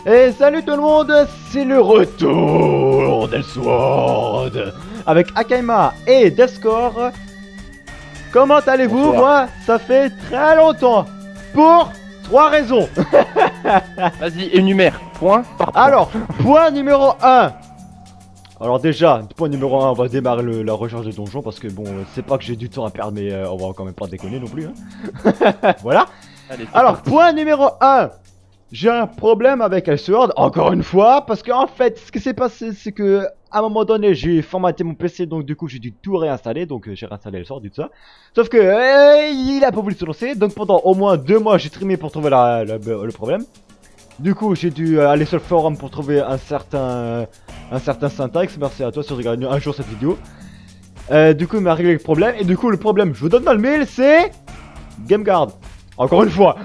Et salut tout le monde, c'est le retour d'Elsword avec Akaima et Descore. Comment allez-vous? Moi, ça fait très longtemps. Pour 3 raisons. Vas-y, énumère, point par point. Alors, point numéro 1. Alors déjà, point numéro 1, on va démarrer la recherche de donjon parce que bon, c'est pas que j'ai du temps à perdre, mais on va quand même pas déconner non plus. Hein. Voilà. Allez, Alors, parti. point numéro 1. J'ai un problème avec Elsword, encore une fois, parce qu'en fait, ce qui s'est passé, c'est que à un moment donné, j'ai formaté mon PC, donc du coup, j'ai dû tout réinstaller, donc j'ai réinstallé Elsword et tout ça. Sauf que il a pas voulu se lancer, donc pendant au moins 2 mois, j'ai trimé pour trouver le problème. Du coup, j'ai dû aller sur le forum pour trouver un certain syntaxe. Merci à toi si tu regardes un jour cette vidéo. Du coup, il m'a réglé le problème, et du coup, le problème, je vous donne dans le mail, c'est GameGuard. Encore une fois.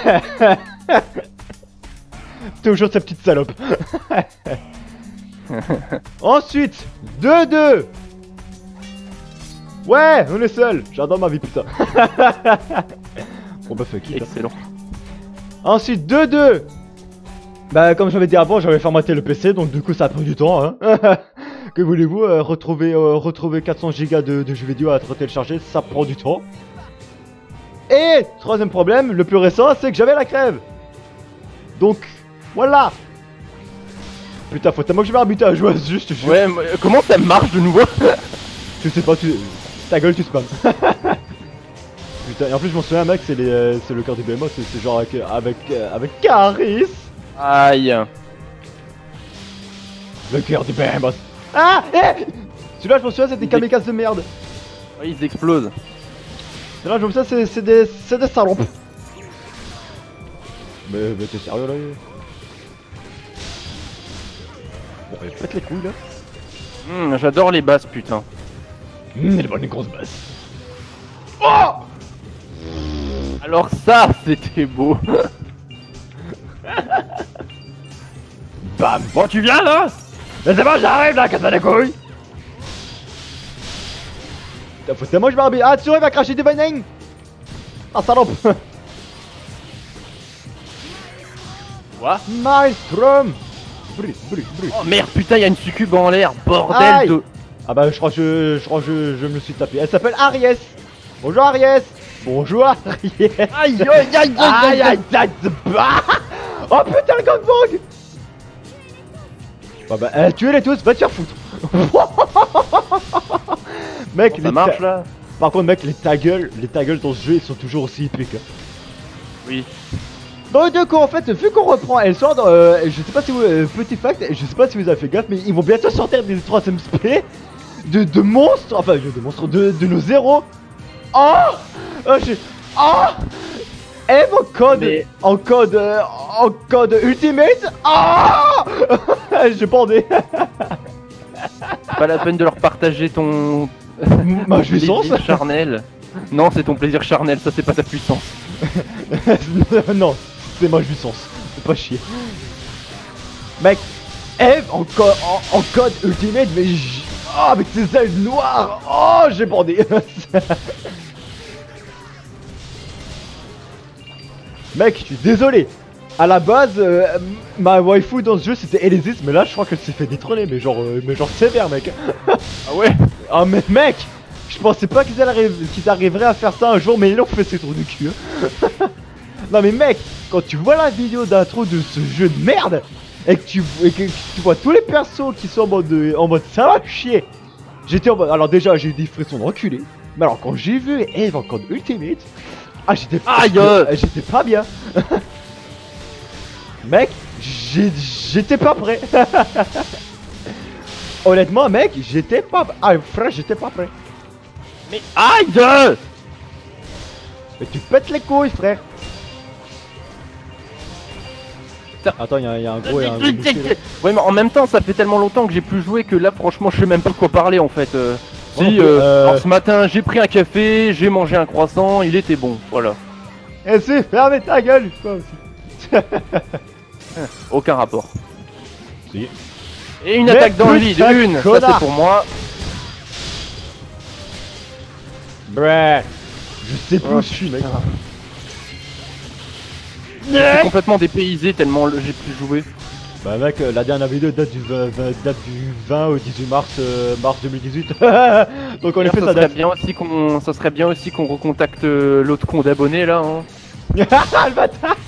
Toujours cette petite salope. Ensuite, 2-2. Ouais, on est seul. J'adore ma vie, putain. Bon bah fuck it. Excellent. Ensuite, 2-2. Bah comme j'avais dit avant, j'avais formaté le PC, donc du coup ça a pris du temps. Hein. Que voulez-vous, retrouver 400 Go de jeux vidéo à télécharger, ça prend du temps. Et troisième problème, le plus récent, c'est que j'avais la crève. Donc, voilà. Putain, faut tellement que je vais arbitrer à jouer à ce jeu, je te jure. Ouais, comment ça marche de nouveau? Je sais pas, ta gueule, tu spam. Putain, et en plus, je m'en souviens, mec, c'est le cœur du BMO, c'est genre avec Caris. Aïe. Le cœur du BMO. Ah, celui-là, je m'en souviens, c'est des kamikazes de merde. Ouais, ils explosent. Celui-là, je me souviens, c'est des salopes. Mais t'es sérieux là? Bon, elle pète les couilles là. J'adore les basses, putain. Elle va une grosse basse. Oh! Alors ça, c'était beau. Bam! Bon, tu viens là? Mais c'est bon, j'arrive là, casse les couilles! Putain, faut tellement que je m'arbitre. Ah, tu il va cracher des vanilles! Ah, salope! Quoi? Maelstrom! Brûle. Oh merde, putain, y'a une succube en l'air, bordel Aïe. de... Ah bah, je crois que je me suis tapé. Elle s'appelle Aries! Bonjour Aries! Bonjour Aries! Aïe, aïe, aïe, aïe, aïe. Bah. Oh putain, le gangbang! Bah, tuez-les tous, va te faire foutre! Mec, Bon, ça marche là? Par contre, mec, les ta gueule dans ce jeu, ils sont toujours aussi épiques. Hein. Oui. Donc du coup, en fait, vu qu'on reprend Elsword, je sais pas si vous... petit fact, je sais pas si vous avez fait gaffe, mais ils vont bientôt sortir des 3ème SP de monstres, enfin, de monstres, de nos héros. Oh, Eve en code ultimate. J'ai bandé. Pas la peine de leur partager ton... Ma jouissance. plaisir charnel. Non, c'est ton plaisir charnel, ça c'est pas ta puissance. Non, c'est ma jouissance. Faut pas chier. Mec, Eve en code ultimate, mais avec ses ailes noires. Oh, j'ai bandé. Mec, je suis désolé. À la base, ma waifu dans ce jeu c'était Elysis, mais là je crois qu'elle s'est fait détrôner, mais genre sévère, mec. Ah ouais? Ah mais mec, je pensais pas qu'ils arriveraient à faire ça un jour, mais ils l'ont fait, ces trous du cul. Hein. Non mais mec, quand tu vois la vidéo d'intro de ce jeu de merde, et que tu vois tous les persos qui sont en mode ça va chier. J'étais en mode, alors déjà j'ai eu des frissons d'enculé, mais alors quand j'ai vu Eve en code ultimate, j'étais pas bien. Mec, j'étais pas prêt. Honnêtement, mec, j'étais pas... Ah, frère, j'étais pas prêt. Mais aïe! Mais tu pètes les couilles, frère. Attends, y'a un gros... Ouais, mais en même temps, ça fait tellement longtemps que j'ai plus joué que là, franchement, je sais même pas quoi parler en fait. Alors ce matin, j'ai pris un café, j'ai mangé un croissant, il était bon, voilà. Eh si, fermez ta gueule, toi aussi. Aucun rapport. Si. Et une attaque dans le vide, une, ça c'est pour moi. Brrr. Je sais plus où je suis, mec. Je suis complètement dépaysé tellement j'ai pu jouer. Bah mec, la dernière vidéo date du 20 au 18 mars 2018. Donc en effet ça date. Ça serait bien aussi qu'on recontacte l'autre con d'abonnés là. Hein. Le bâtard.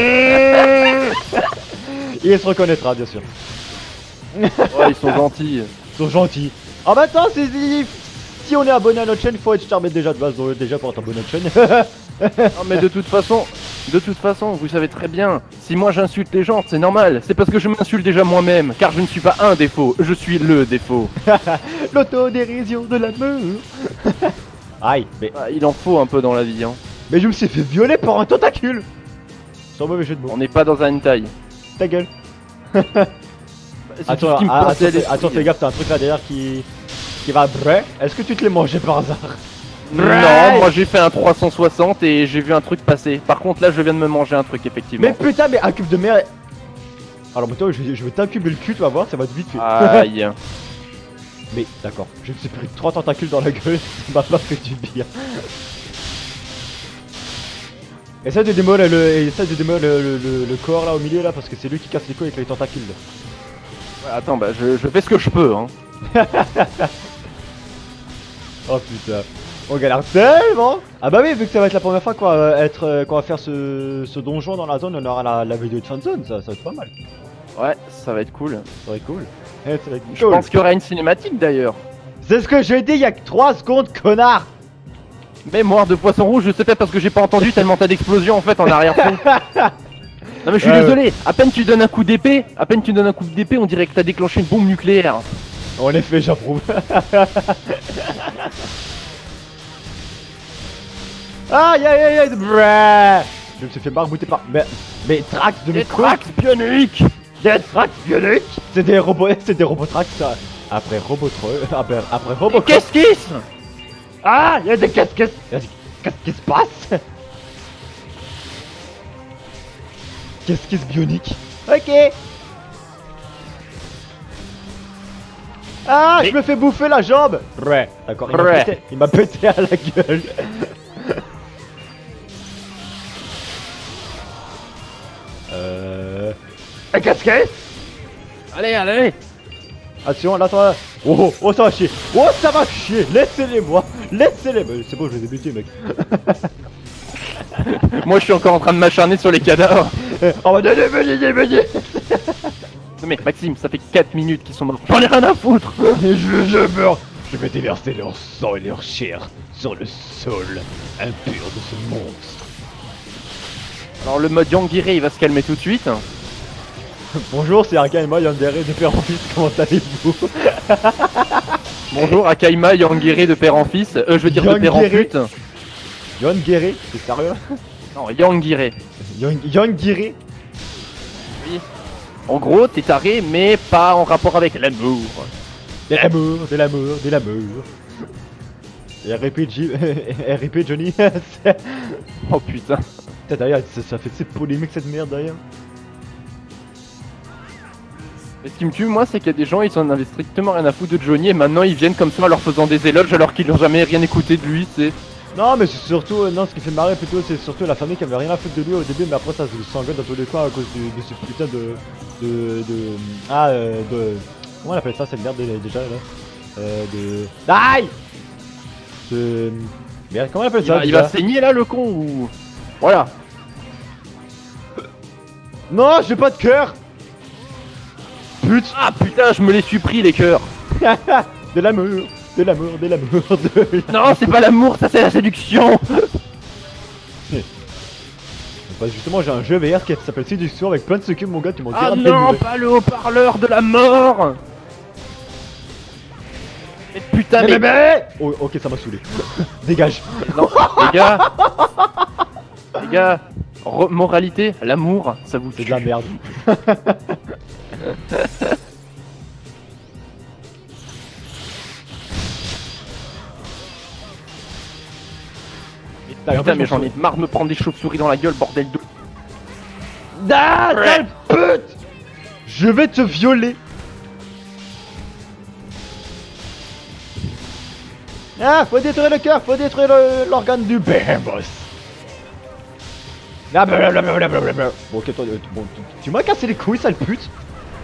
Il se reconnaîtra bien sûr. Ouais, ils sont gentils. Ils sont gentils. Ah bah attends, si on est abonné à notre chaîne, il faut être charmé déjà de base, donc déjà pour être abonné à notre chaîne. Non mais de toute façon, vous savez très bien, si moi j'insulte les gens, c'est normal, c'est parce que je m'insulte déjà moi-même, car je ne suis pas un défaut, je suis le défaut. L'autodérision de l'amour. Aïe, mais... Ah, il en faut un peu dans la vie, hein. Mais je me suis fait violer par un tentacule. Sans mauvais jeu de mots. On n'est pas dans un hentai. Ta gueule. C'est Attends, tout ce qui me passait à l'esprit. attends, fais gaffe, t'as un truc là derrière qui va brrr. Est-ce que tu te l'es mangé par hasard? Non, moi j'ai fait un 360 et j'ai vu un truc passer. Par contre là je viens de me manger un truc effectivement. Mais putain, mais un cube de merde. Alors toi je vais t'incuber le cul, tu vas voir, ça va te vite fait. Aïe. Mais d'accord, je me suis pris 3 tentacules dans la gueule, ça m'a pas fait du bien. Essaye de démolir le corps là au milieu là, parce que c'est lui qui casse les couilles avec les tentacules là. Ouais, attends, bah je fais ce que je peux hein. Oh putain, on galère tellement. Ah bah oui, vu que ça va être la première fois qu'on va faire ce donjon dans la zone, on aura la vidéo de fin de zone, ça va être pas mal. Ouais, ça va être cool. Ça va être cool. Ça va être cool. Je pense qu'il y aura une cinématique d'ailleurs. C'est ce que j'ai dit il y a que 3 secondes, connard. Mémoire de poisson rouge, je sais pas parce que j'ai pas entendu tellement t'as d'explosions en fait en arrière-fond. Non mais je suis désolé, à peine tu donnes un coup d'épée, on dirait que t'as déclenché une bombe nucléaire. En effet, j'approuve. Aïe aïe aïe aïe. Je me suis fait marmouter par... Mais Trax de mes couilles. Trax bioniques. Des Trax bioniques. C'est des robots Trax ça. Après après robot... Qu'est-ce qui se... Ah, y'a des qu'est-ce qui se passe? Qu'est-ce qui se bionique? Ok. Ah, je me fais bouffer la jambe. Ouais, d'accord, il m'a pété à la gueule. Qu'est-ce que... Allez. Attention, là toi. Oh, ça va chier. Oh, ça va chier. Laissez-les-moi. C'est bon, je les ai butés, mec. Moi, je suis encore en train de m'acharner sur les cadavres. Oh, bah, venez. Non mais Maxime, ça fait 4 minutes qu'ils sont morts. J'en ai rien à foutre. Je meurs. Je vais déverser leur sang et leur chair sur le sol impur de ce monstre. Alors le mode Yangiré, il va se calmer tout de suite. Bonjour, c'est Akaima Yandere de père en fils, comment allez-vous? Bonjour, Akaima Yangiré de père en fils, je veux dire de père en pute. Yangiré, c'est sérieux? Non, Yangiré. Yangiré? Oui. En gros, t'es taré, mais pas en rapport avec l'amour. De l'amour. Et RIP Johnny. Oh putain. D'ailleurs, ça fait ces polémiques cette merde d'ailleurs. Et ce qui me tue, moi, c'est qu'il y a des gens, ils en avaient strictement rien à foutre de Johnny, et maintenant ils viennent comme ça en leur faisant des éloges alors qu'ils n'ont jamais rien écouté de lui, c'est... Non, mais c'est surtout, non, ce qui fait marrer plutôt, c'est surtout la famille qui avait rien à foutre de lui au début, mais après ça se s'engueule dans tous les coins à cause de ce putain comment on appelle ça, cette merde déjà là? Aïe! Merde, comment on appelle ça? Il va saigner là, le con, ou... Voilà. Non, j'ai pas de cœur! Putain! Ah putain, je me les suis pris les cœurs. De l'amour. Non, c'est pas l'amour, ça c'est la séduction. Bah justement, j'ai un jeu VR qui s'appelle Séduction avec plein de succubes, mon gars, tu m'en diras. Ah non, pas le haut-parleur de la mort. Mais putain, mais... Oh, ok, ça m'a saoulé. Dégage. Non, les gars, moralité, l'amour, ça vous... C'est de la merde. Putain, mais j'en ai marre de me prendre des chauves-souris dans la gueule, bordel de... Ah, sale pute! Je vais te violer. Ah, faut détruire le cœur, faut détruire l'organe du boss. Bon, ok, toi, bon, tu m'as cassé les couilles, sale pute.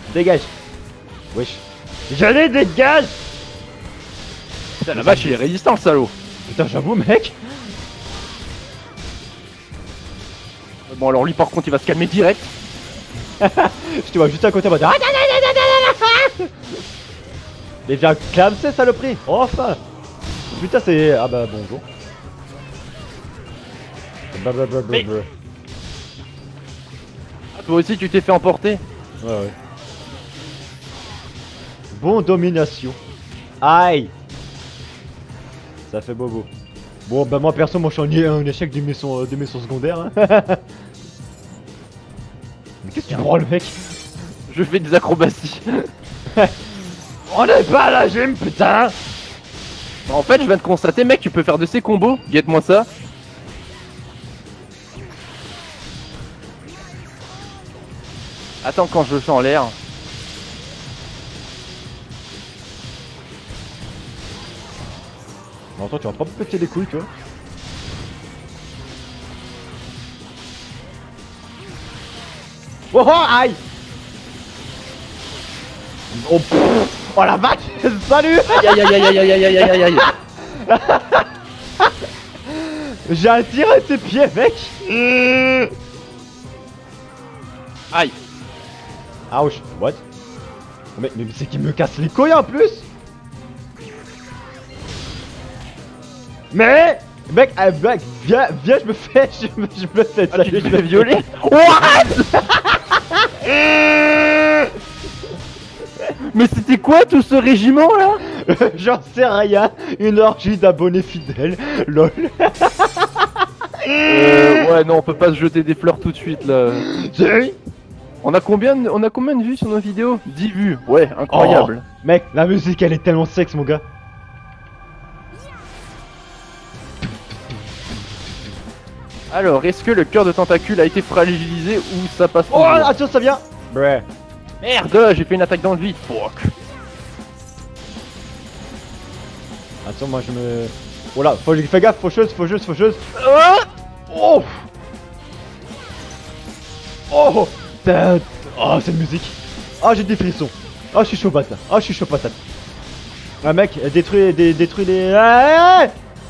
Dégage. Wesh. J'allais dégage. Putain, la vache, il est résistant, le salaud. Putain, j'avoue, mec. Bon, alors lui, par contre, il va se calmer direct. Je te vois juste à côté, moi. Mais viens clamser, saloperie. Enfin. Putain, c'est. Ah bah, bonjour. Mais- Ah, toi aussi, tu t'es fait emporter. Ouais, ouais. Bon, domination. Aïe. Ça fait bobo. Bon, bah moi perso, moi je suis en échec de mes missions secondaires. Hein. Mais qu'est-ce que tu prends le mec? Je fais des acrobaties. On est pas à la gym, putain. En fait, je viens de constater, mec, tu peux faire de ces combos. Guette-moi ça. Attends, quand je le fais en l'air. Non, toi tu vas pas me péter les couilles, toi. Oh, oh aïe. Oh, pff, oh la vache. Salut. Aïe aïe aïe aïe aïe aïe aïe aïe aïe aïe. J'ai attiré tes pieds, mec. Aïe. Ouch. What? Mais c'est qui me casse les couilles en plus. Mais mec, mec, viens, je me fais, je me fais, Ah, tu te fais violer. Mais c'était quoi tout ce régiment là? J'en sais rien, une orgie d'abonnés fidèles, lol. Ouais, non, on peut pas se jeter des fleurs tout de suite là. Si. On a combien de vues sur nos vidéos? 10 vues. Ouais, incroyable. Oh, mec, la musique elle est tellement sexe, mon gars. Alors, est-ce que le cœur de tentacule a été fragilisé ou ça passe Oh, toujours? attention, ça vient. Bref. Merde, j'ai fait une attaque dans le vide. Fuck. Attends, moi je me. Oh là, fais gaffe, faucheuse. Oh. Oh. Oh, cette musique. Oh, j'ai des frissons. Oh, je suis chaud patate. Oh, je suis chaud patate. Ah, mec, détruis les. Ah,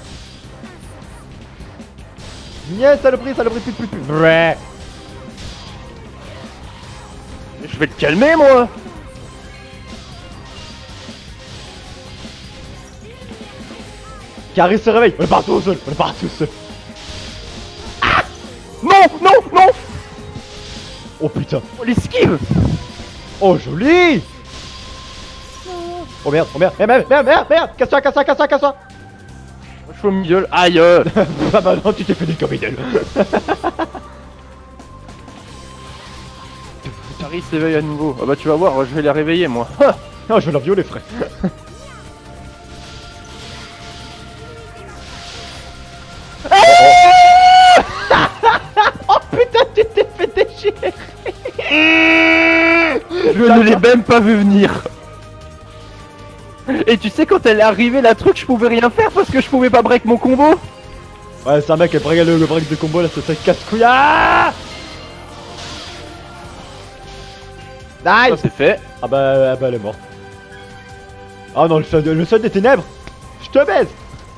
yes, saloperie, plus. Bref. Je vais te calmer, moi. Carré se réveille. On est partout au sol. Ah non. Oh putain. Oh, l'esquive. Oh, joli. Oh merde. Merde. Casse-toi. Je suis au milieu. Aïe. Ah bah non, tu t'es fait des comédiens. Paris s'éveille à nouveau. Ah bah tu vas voir, je vais les réveiller moi. Non, je vais la violer, frère. Oh putain, tu t'es fait déchirer. Je ne l'ai même pas vu venir. Et tu sais, quand elle est arrivée, la truc, je pouvais rien faire parce que je pouvais pas break mon combo. Ouais, c'est un mec qui a break le break de combo là, c'est casse-couille. Ah, Ça nice. c'est fait. Ah bah elle est morte. Ah non, le sol des ténèbres. Je te baise.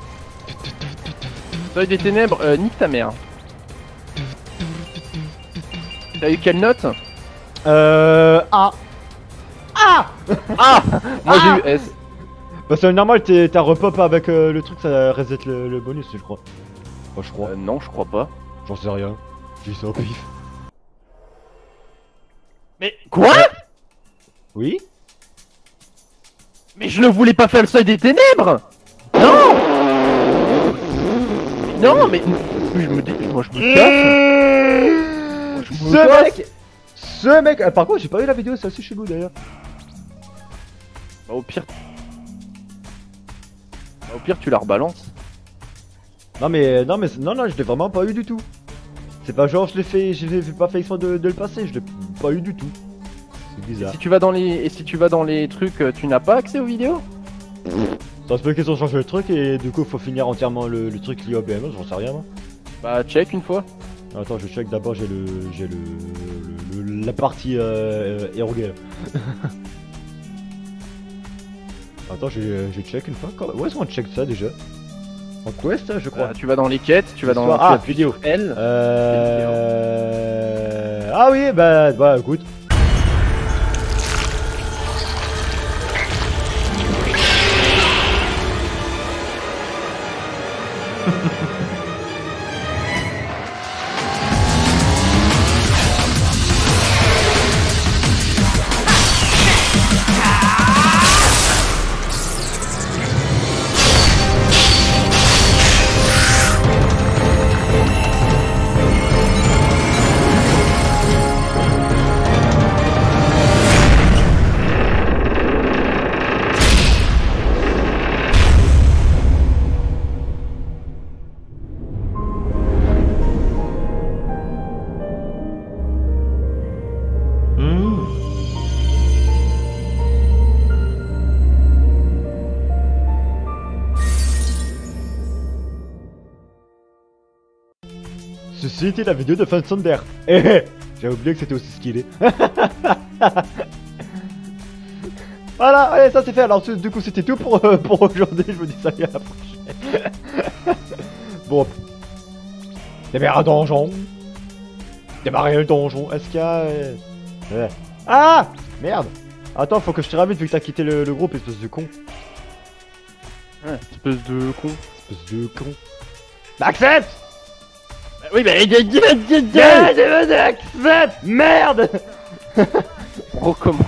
Seuil des ténèbres, nique ta mère. T'as eu quelle note? A. Ah. Ah. Moi j'ai eu S. Bah c'est normal, t'as repop avec le truc, ça reset le bonus, je crois. Enfin, je crois. Non, je crois pas. J'en sais rien. J'ai ça au pif. Mais quoi? Oui. Mais je ne voulais pas faire le seuil des ténèbres. Non. Non, mais moi je me casse. Je me casse. Ce mec, par contre j'ai pas eu la vidéo, c'est assez chelou d'ailleurs. Bah, au pire tu la rebalances. Non, je l'ai vraiment pas eu du tout. C'est pas genre j'ai pas fait exprès de le passer, je l'ai pas eu du tout. C'est bizarre. Si tu vas dans les trucs, tu n'as pas accès aux vidéos? Ça se peut qu'ils ont changé le truc et du coup faut finir entièrement le truc lié au BMO, j'en sais rien moi. Bah check une fois. Attends, je check d'abord, j'ai la partie éroguée. Attends, je check une fois. Où est-ce qu'on check ça déjà? En quest, je crois. Tu vas dans les quêtes, tu vas dans Ah, tu vidéo. L. Ah oui, bah écoute. Ceci était la vidéo de Fan Sonder. J'ai oublié que c'était aussi skillé. Voilà, allez, ça c'est fait. Alors du coup c'était tout pour aujourd'hui. Je vous dis salut à la prochaine. Bon. Démarrer un donjon. Démarrer un donjon. Est-ce qu'il y a... Ah, merde. Attends, faut que je te réinvite vu que t'as quitté le groupe, espèce de con. Ouais, espèce de con. Espèce de con. Accepte. Oui, mais accepte. Merde. On recommence.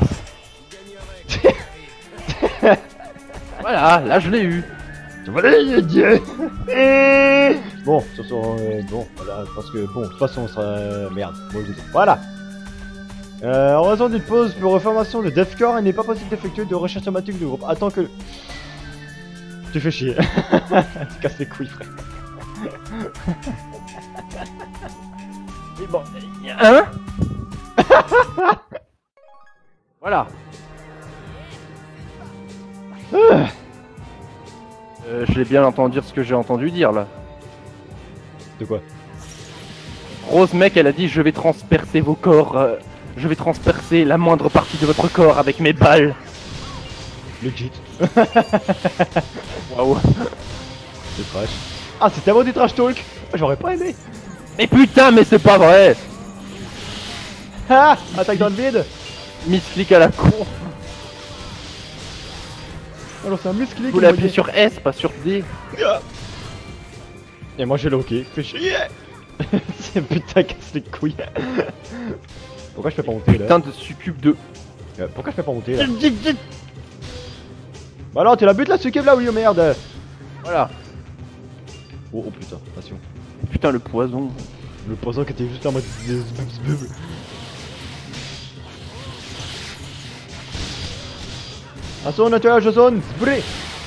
Voilà, là je l'ai eu. Bon, bon, voilà, parce que bon, de toute façon, on sera merde. Bon, voilà. En raison d'une pause pour reformation de Deathcore, il n'est pas possible d'effectuer de recherche automatique du groupe. Attends que... Tu fais chier. Tu casses les couilles, frère. Et bon, hein? Voilà. J'ai bien entendu dire ce que j'ai entendu dire là. De quoi? Rose mec, elle a dit je vais transpercer vos corps. Je vais transpercer la moindre partie de votre corps avec mes balles. Legit. Waouh. C'est trash. Ah, c'est tellement du trash talk. J'aurais pas aimé. Mais putain, mais c'est pas vrai. Ah, attaque dans le vide. Misclick à la con. Alors c'est un misclick. Vous l'appuyer sur S, pas sur D. Et moi j'ai le hockey. Fais chier. C'est putain casse les couilles. Pourquoi je peux pas monter là? Putain de succube de... Pourquoi je peux pas monter là? Bah alors tu la butes là, succube là, oui, oh merde. Voilà. Oh putain, attention. Putain le poison. Le poison qui était juste en mode... Attention, nettoyage de zone, bré.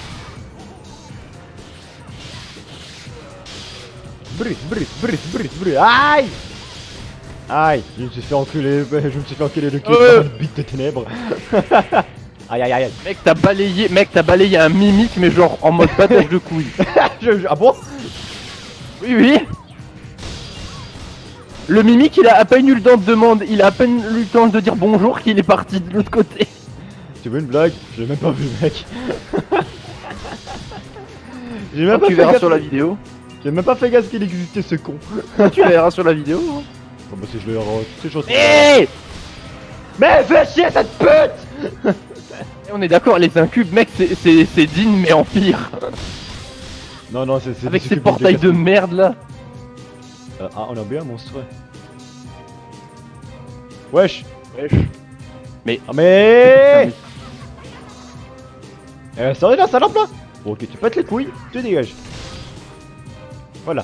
Bré. Aïe. Aïe, je me suis fait enculer le cul par une bite de ténèbres. Aïe. Mec t'as balayé un mimique mais genre en mode battage de couilles. Ah bon? Oui. Le mimique il a à peine eu le temps de demander, il a à peine eu le temps de dire bonjour qu'il est parti de l'autre côté. Tu veux une blague? Je l'ai même pas vu mec. J'ai même pas tu fait verras gaffe... sur la vidéo. J'ai même pas fait gaffe qu'il existait ce con. Tu verras sur la vidéo. Oh bah si je le toutes ces choses. Hey, mais fais chier cette pute. on est d'accord, les incubes mec c'est digne mais en pire. Non, c'est avec ces portails de merde là. Ah, on a bien un monstre. Wesh. Mais... Ah mais... Sérieux la salope là? Ok, tu pètes les couilles, tu dégages. Voilà.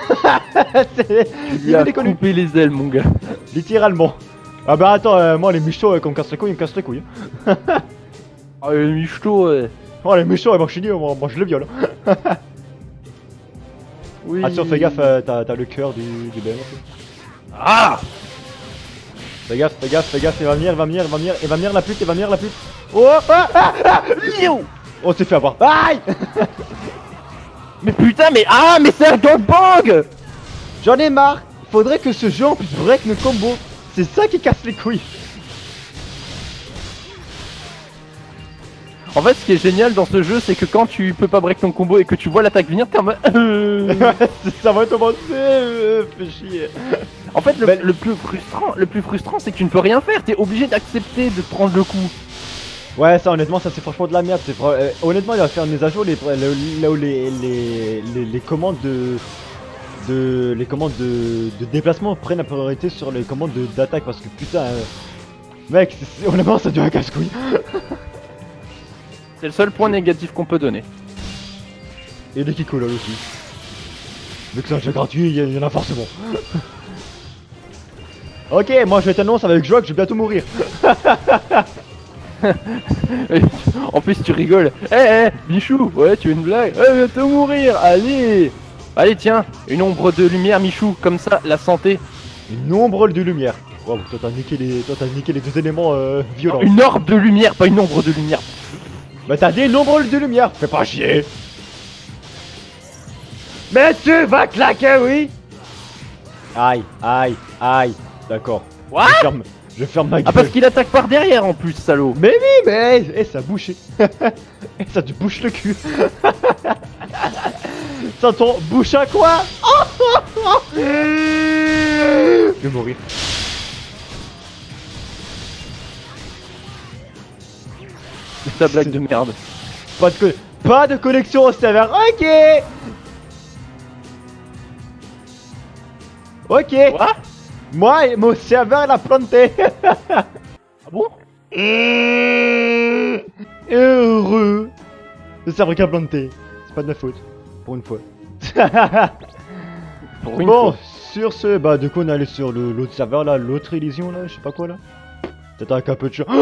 Il a coupé les ailes mon gars. Littéralement. Ah bah attends, moi les michtos quand on me casse les couilles, ils me cassent les couilles. Ah les michtos ouais. Oh les michtos, moi je suis dit, moi je le viole. Oui. Attention, fais gaffe, t'as le cœur du BM. Ah. Fais gaffe, il va venir la pute, Oh, on s'est fait avoir. Aïe. Mais putain, mais c'est un gangbang. J'en ai marre. Faudrait que ce jeu en puisse break nos combos. C'est ça qui casse les couilles. En fait, ce qui est génial dans ce jeu, c'est que quand tu peux pas break ton combo et que tu vois l'attaque venir, t'es en mode. Ça va commencer, fais chier. En fait, le plus frustrant, c'est que tu ne peux rien faire. T'es obligé d'accepter de prendre le coup. Ouais, ça honnêtement, ça c'est franchement de la merde. Honnêtement, il va faire une mise à jour là où les commandes les commandes de déplacement prennent la priorité sur les commandes d'attaque parce que putain, mec, honnêtement, ça devient un casse-couille. C'est le seul point négatif qu'on peut donner. Et des Kiko là aussi. Vu que c'est un jeu gratuit, il y en a forcément. Ok, moi je t'annonce avec joie que je vais bientôt mourir. En plus, tu rigoles. Eh, Michou, ouais, tu veux une blague? Eh, bientôt mourir, allez. Allez, tiens, une ombre de lumière, Michou, comme ça, la santé. Une ombre de lumière. Wow, toi t'as niqué les deux éléments violents. Une orbe de lumière, pas une ombre de lumière. Bah t'as dit une ombre de lumière, fais pas chier. Mais tu vas claquer, oui. Aïe, aïe, aïe. D'accord. What? Je ferme ma gueule. Ah, parce qu'il attaque par derrière en plus, salaud. Mais oui, mais ça bouche. Ça te bouche le cul. Ça t'en bouche à quoi? Je vais mourir. C'est ta blague de merde. Pas de connexion au serveur. Ok. Ok. Quoi? Moi, mon serveur l'a planté. Ah bon? Heureux. Le serveur qui a planté. C'est pas de ma faute. Pour une fois. Pour une Bon, fois. sur ce, bah du coup on est allé sur l'autre serveur là, l'autre Elysion là, je sais pas quoi là. Peut-être avec un peu de chance.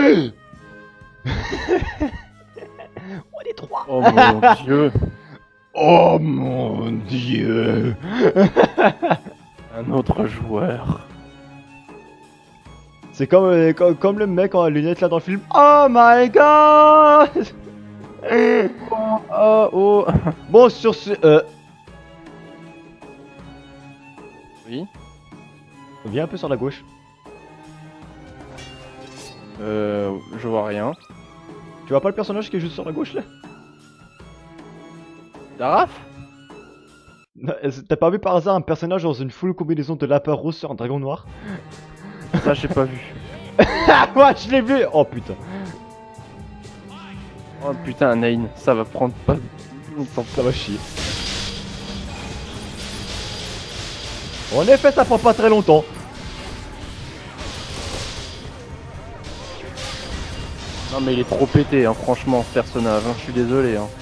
On est trois. Oh mon dieu. Oh mon dieu. Un autre joueur. C'est comme le mec en lunettes là dans le film. Oh my god. Oh. Bon, sur ce... Oui. Viens un peu sur la gauche. Je vois rien. Tu vois pas le personnage qui est juste sur la gauche là? Daraf? T'as pas vu par hasard un personnage dans une full combinaison de lapin rose sur un dragon noir? Ça, j'ai pas vu. Moi je l'ai vu. Oh putain. Oh putain, Nain, ça va prendre pas longtemps. Ça va chier. En effet, ça prend pas très longtemps. Non mais il est trop pété, hein, franchement, ce personnage, hein, je suis désolé. Hein.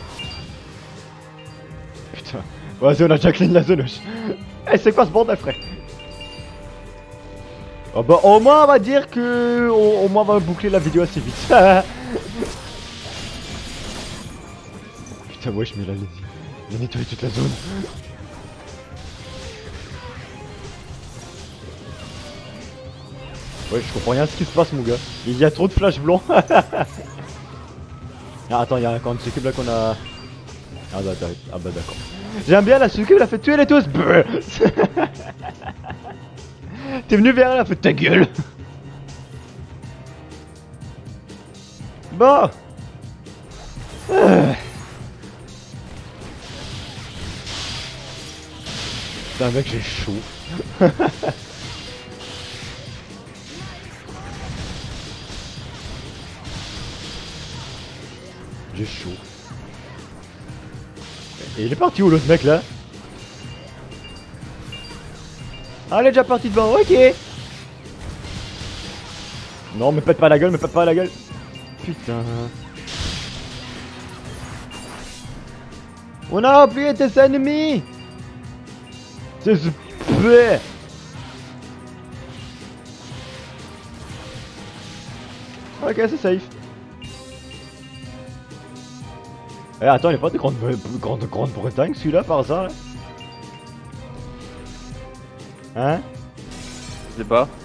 Putain. Vas-y, on a déjà clean la zone. Eh, c'est quoi ce bordel, frère? Oh bah, au moins, on va dire que... Au moins, on va boucler la vidéo assez vite. Putain, wesh, mais là, il a nettoyé toute la zone. Ouais, je comprends rien à ce qui se passe, mon gars. Il y a trop de flash blancs. Ah, attends, il y a encore une succube là qu'on a... Ah bah d'accord. J'aime bien la succube, elle a fait tuer les tous. T'es venu vers elle, elle a fait ta gueule. Bon. Putain, mec, j'ai chaud. J'ai chaud. Et il est parti où l'autre mec là? Ah, il est déjà parti devant, ok. Non, me pète pas la gueule, me pète pas la gueule. Putain. On a oublié tes ennemis. C'est ce... Ok, c'est safe. Eh, attends, il est pas de Grande-Bretagne celui-là par hasard là? Hein? Je sais pas.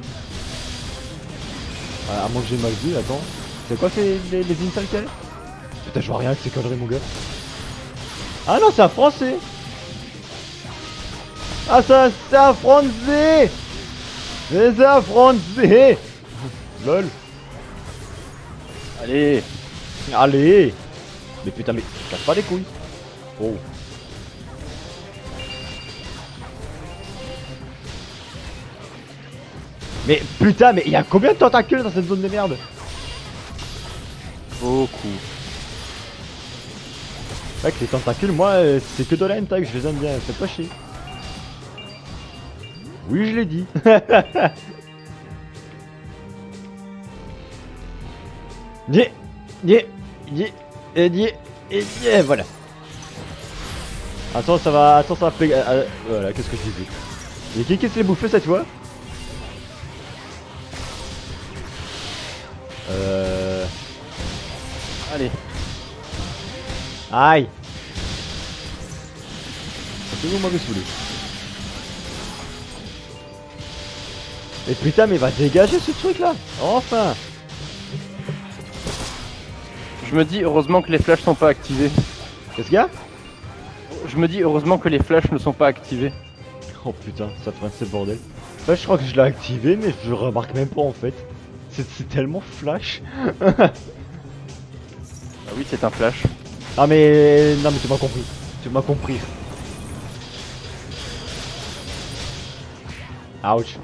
À moins que j'ai mal vu, attends. C'est quoi les insights qu'elle? Putain, je vois rien avec ces conneries, mon gars. Ah non, c'est un français! Ah, ça, c'est un français! Les affronter. Lol. Allez. Allez. Mais putain, mais casse pas les couilles. Oh. Mais putain, mais il y a combien de tentacules dans cette zone de merde? Beaucoup. Ouais, que les tentacules, moi, c'est que de la hentai, je les aime bien, faites pas chier. Oui, je l'ai dit. Nier, nier, nier, et nier, et nier, voilà. Attends, ça va péter. Voilà, qu'est-ce que j'ai dit? Et qui s'est bouffé cette fois? Allez. Aïe. C'est vous m'avez saoulé. Et putain, mais va dégager ce truc là. Enfin. Je me dis heureusement que les flashs sont pas activés. Qu'est-ce qu'il y a? Je me dis heureusement que les flashs ne sont pas activés. Oh putain, ça fait un bordel. Bah, je crois que je l'ai activé, mais je remarque même pas en fait. C'est tellement flash. Ah oui, c'est un flash. Ah mais non mais tu m'as compris. Tu m'as compris. Ouch.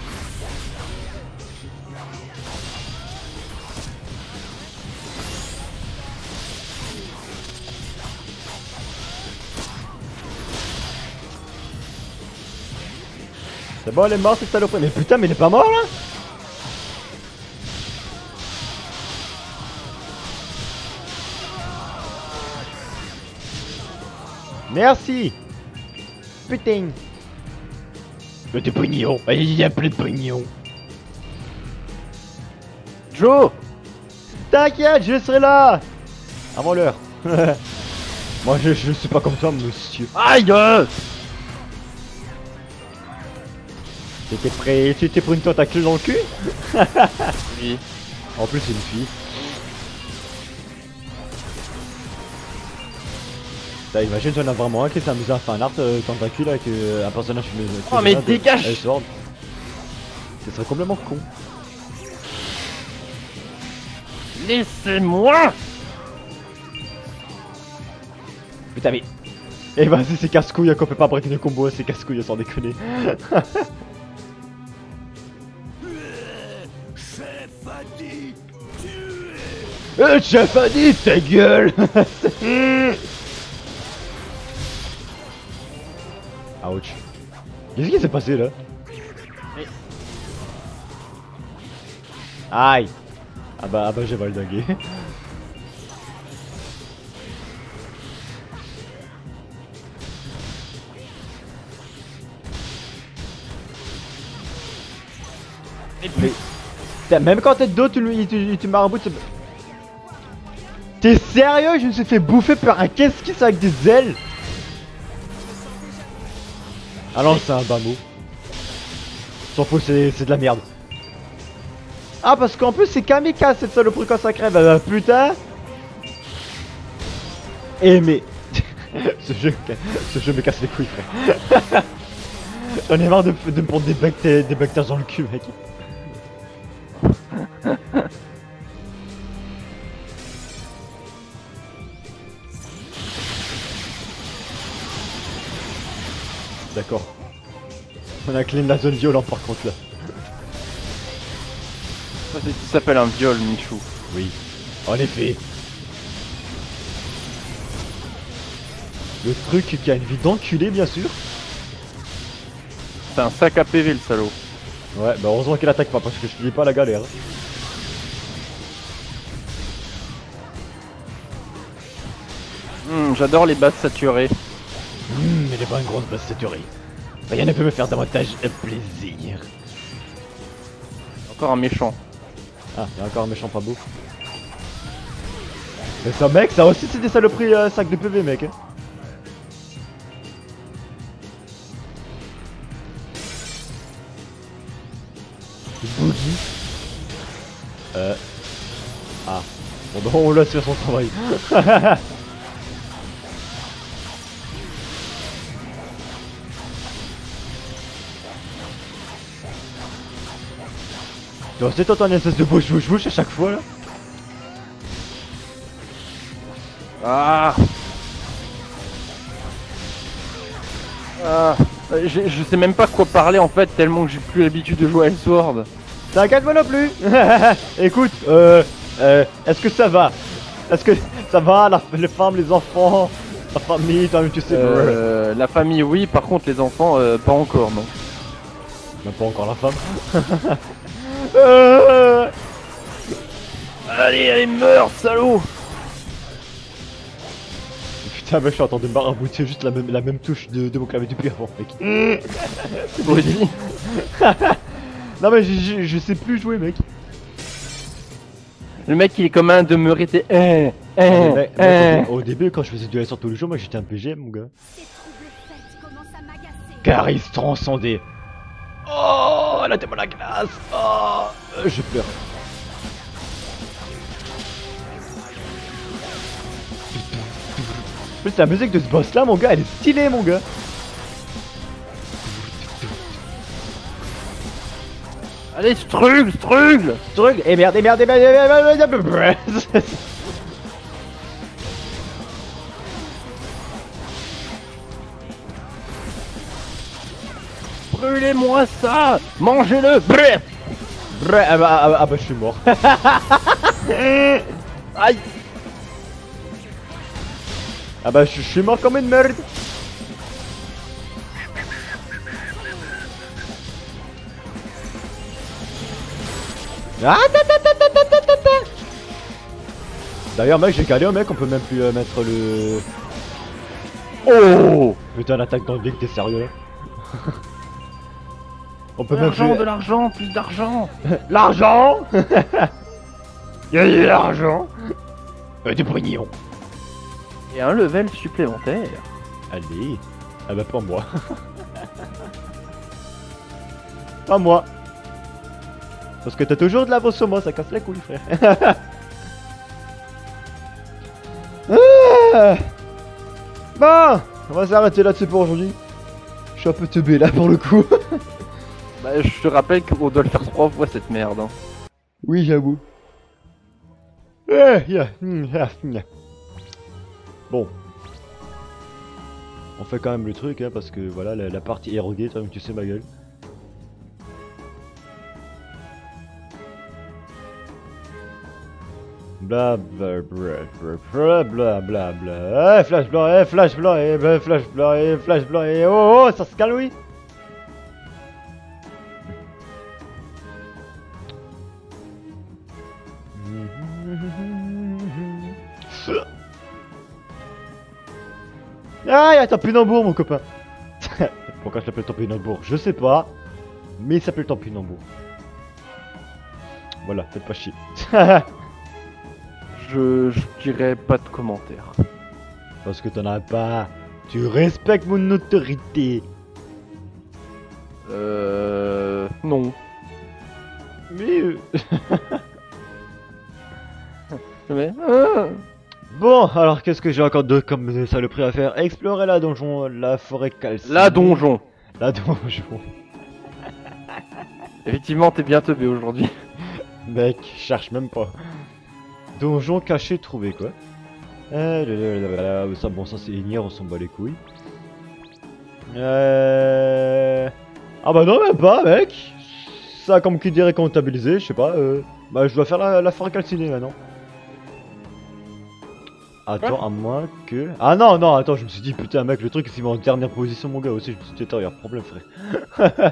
C'est bon, elle est morte cette saloperie. Mais putain, mais il est pas mort là? Merci. Putain. Des pognons. Il y a plein de pognons. Joe! T'inquiète, je serai là. Avant l'heure. Moi je suis pas comme toi monsieur. Aïe! T'étais prêt? Tu étais pour une tentacule dans le cul? Oui. En plus c'est une fille. Putain, imagine t'en as vraiment un qui s'est amusé à faire un art tentacule avec un personnage Oh mais dégage! Sword. Ce serait complètement con. Laissez-moi! Putain mais... Eh vas-y c'est casse-couille qu'on peut pas breaker des combos, c'est casse-couille sans déconner. Chef a dit ta gueule. Ouch. Qu'est-ce qui s'est passé là? Aïe. Ah bah j'ai valdingué. Mais putain, même quand t'es de dos, tu maraboutes. T'es sérieux? Je me suis fait bouffer par un qu'est-ce avec des ailes? Ah non, c'est un bas mot. S'en fout, c'est de la merde. Ah, parce qu'en plus, c'est kamikaze cette saloperie quand ça crève. Bah putain. Eh mais. ce jeu me casse les couilles, frère. J'en ai marre de me prendre des bactères dans le cul, mec. D'accord. On a clean la zone violente par contre là. Ça c'est ce qui s'appelle un viol, Michou. Oui, en effet. Le truc qui a une vie d'enculé bien sûr. C'est un sac à PV le salaud. Ouais, bah heureusement qu'il attaque pas parce que je te dis pas la galère. J'adore les basses saturées. Mais les bonnes grosses basses saturées. Rien ne peut me faire davantage plaisir. Encore un méchant. Ah, il y a encore un méchant pas beau. Mais ça mec, ça aussi c'est des saloperies sac de PV mec. Boogie. Ah. Bon bah on laisse faire son travail. Donc c'est toi ton espèce de bouche à chaque fois là. Ah. Ah. Je sais même pas quoi parler en fait, tellement que j'ai plus l'habitude de jouer à Elsword. T'inquiète moi non plus. Écoute, est-ce que ça va? Est-ce que ça va, les femmes, les enfants, la famille, toi tu sais. La famille oui, par contre les enfants pas encore non. Même pas encore la femme. Allez, meurs, salaud! Putain, mec, je suis en train de marabouter juste la même touche de mon clavier depuis avant, mec. Vas-y. Non, mais je sais plus jouer, mec. Le mec, il est comme un demeuré, t'es. Mec, au début, quand je faisais du LSR tous les jours, moi j'étais un PGM, mon gars. Charisme transcendé. Oh, la démon à glace. Oh, je pleure. En plus, la musique de ce boss là, mon gars, elle est stylée, mon gars. Allez, struggle! Et merde. Brûlez-moi ça! Mangez-le! Ah bah, je suis mort. Aïe! Ah bah, je suis mort comme une merde. D'ailleurs, mec, j'ai galéré, mec, on peut même plus mettre le. Oh! Putain, l'attaque dans le vide, t'es sérieux là? On peut même L'argent, plus. de l'argent, plus d'argent! L'argent. Y'a de l'argent. Du pognon. Et un level supplémentaire. Allez. Ah bah, pas moi. Pas moi. Parce que t'as toujours de l'avance sur moi, ça casse la couille, frère. Bon, on va s'arrêter là-dessus pour aujourd'hui. Je suis un peu teubé là pour le coup. Bah, je te rappelle qu'on doit le faire 3 fois cette merde. Hein. Oui, j'avoue. Bon. On fait quand même le truc, hein, parce que voilà, la partie érodée, toi, tu sais ma gueule. Bla bla bla bla bla bla. Flash blanc, flash blanc, flash blanc, flash blanc, oh, ça se calme, oui. Ah, il y a Tampinambour, mon copain. Pourquoi je l'appelle Tampinambour? Je sais pas. Mais il s'appelle Tampinambour. Voilà, faites pas chier. Je dirais pas de commentaires. Parce que t'en as pas. Tu respectes mon autorité. Non. Mais. Mais. Bon, alors qu'est-ce que j'ai encore d'autre comme saloperie à faire? Explorer la donjon, la forêt calcinée. La donjon. La donjon. Effectivement, t'es bien teubé aujourd'hui. Mec, cherche même pas. Donjon caché trouvé quoi. Ça, bon, ça c'est Nier, on s'en bat les couilles. Ah bah non, même pas, mec. Ça, comme qui dirait comptabilisé, je sais pas. Bah, je dois faire la forêt calcinée maintenant. Attends, à moins que. Ah non, non, attends, je me suis dit, putain, mec, le truc, c'est en dernière position, mon gars aussi. Je me suis dit, attends, y'a un problème, frère.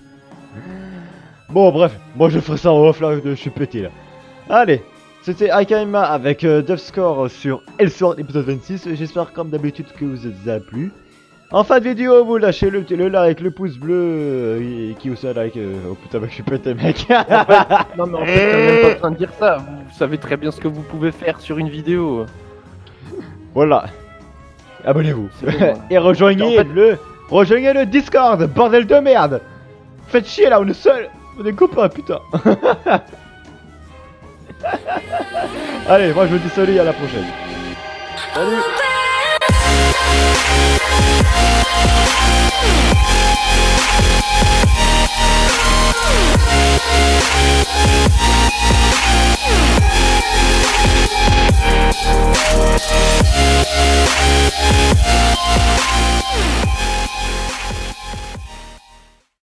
Bon, bref, moi je ferai ça en off là, je suis pété là. Allez. C'était Akaima avec Deathscore sur Elsword épisode 26. J'espère comme d'habitude que vous a plu. En fin de vidéo, vous lâchez le like, le pouce bleu, qui aussi un like. Oh putain, mec, je suis pété, mec. Non, mais en fait, t'es même pas en train de dire ça. Vous savez très bien ce que vous pouvez faire sur une vidéo. Voilà. Abonnez-vous. Bon, hein. Et rejoignez rejoignez le Discord, bordel de merde. Faites chier là, on est seul. On est copains, putain. Allez, moi je vous dis salut, à la prochaine. Salut.